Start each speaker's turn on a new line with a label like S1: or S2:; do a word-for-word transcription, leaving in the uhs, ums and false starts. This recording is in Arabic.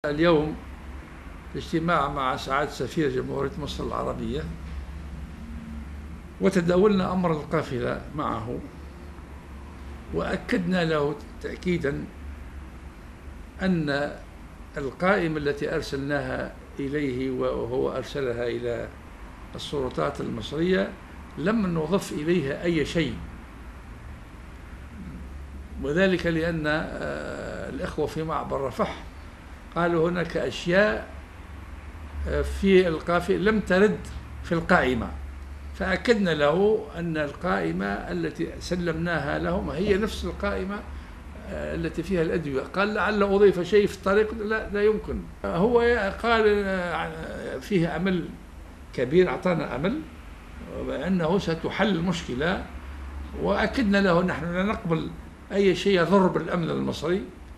S1: اليوم اجتماع مع سعادة سفير جمهورية مصر العربية، وتداولنا أمر القافلة معه، وأكدنا له تأكيدا أن القائمة التي أرسلناها إليه وهو أرسلها إلى السلطات المصرية لم نضف إليها أي شيء، وذلك لأن الإخوة في معبر رفح قالوا هناك أشياء في القافلة لم ترد في القائمة، فأكدنا له أن القائمة التي سلمناها لهم هي نفس القائمة التي فيها الأدوية. قال لعل أضيف شيء في الطريق، لا لا يمكن. هو قال فيه أمل كبير، أعطانا أمل أنه ستحل المشكلة، وأكدنا له نحن لا نقبل أي شيء يضر بالأمن المصري.